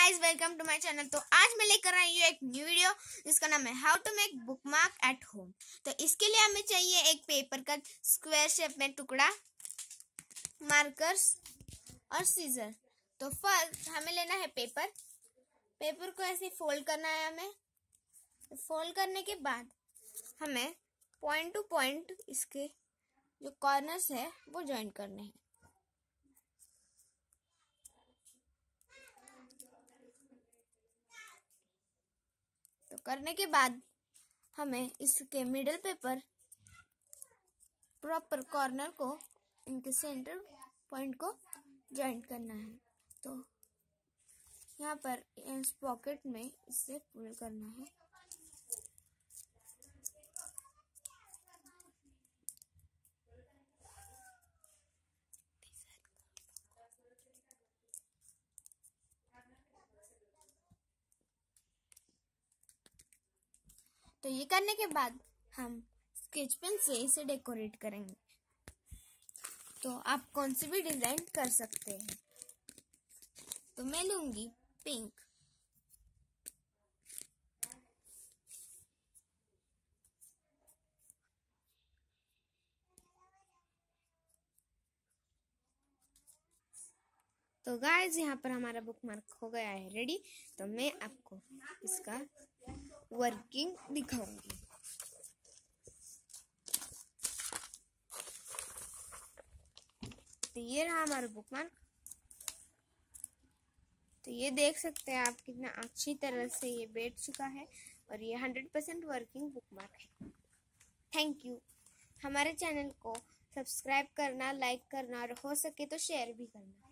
Guys, welcome to my channel. तो आज मैं लेकर आई हूँ एक न्यू वीडियो जिसका नाम है how to make bookmark at home. तो इसके लिए हमें चाहिए एक पेपर का स्क्वायर शेप में टुकड़ा, मार्कर्स और सीजर। तो फर्स्ट हमें लेना है पेपर को ऐसे फोल्ड करना है हमें। फोल्ड करने के बाद हमें पॉइंट टू पॉइंट इसके जो कॉर्नर्स है वो ज्वाइन करने हैं। तो करने के बाद हमें इसके मिडल पेपर प्रॉपर कॉर्नर को इनके सेंटर पॉइंट को जॉइंट करना है। तो यहाँ पर इस पॉकेट में इससे पुल करना है। तो ये करने के बाद हम स्केच पेन से इसे डेकोरेट करेंगे। तो आप कौन सी भी डिजाइन कर सकते हैं। तो मैं लूंगी पिंक। तो गाइस, यहाँ पर हमारा बुकमार्क हो गया है रेडी। तो मैं आपको इसका वर्किंग दिखाऊंगी। तो ये रहा हमारा बुकमार्क। तो ये देख सकते हैं आप कितना अच्छी तरह से ये बैठ चुका है और ये 100% वर्किंग बुकमार्क है। Thank you. हमारे चैनल को सब्सक्राइब करना, लाइक करना और हो सके तो शेयर भी करना।